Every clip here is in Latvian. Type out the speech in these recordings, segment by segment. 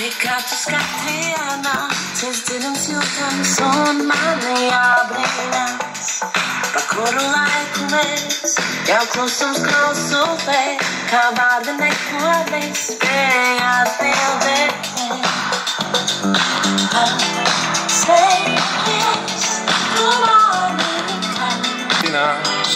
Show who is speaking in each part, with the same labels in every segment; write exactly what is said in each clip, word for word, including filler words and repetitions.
Speaker 1: Kāds skatījānā, cits dziļums jūtams un mani jābrīnās, pa kuru laiku mēs jau klusums klausu pēc, kā vārdi neko nespēja atbildēt. Say yes, tu mani
Speaker 2: zināms,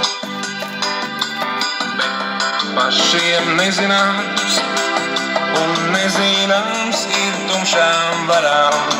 Speaker 2: bet pašiem nezināms, un nezināms ir tumšām varām.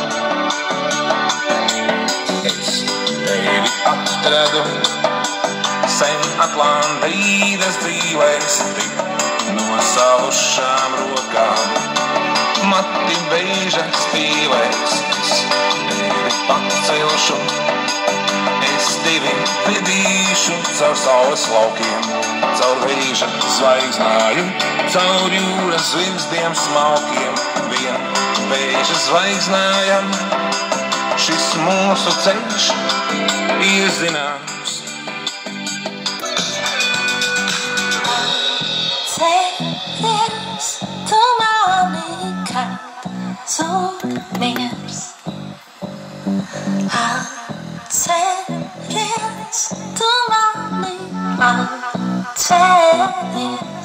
Speaker 2: Es tevi atradu sen Atlantīdas dzīvēs, tik no salušām rokām. Mati beiža stīvēs, es tevi pacelšu, es tevi vedīšu caur saules laukiem, caur vēža zvaigznāju, caur jūras zviegzdiem smalkiem. Vien vēža zvaigznājam, šis mūsu ceļš ir zināms.
Speaker 1: Ceļies, tu mani kāds un miers. Ceļies, tu mani atceries.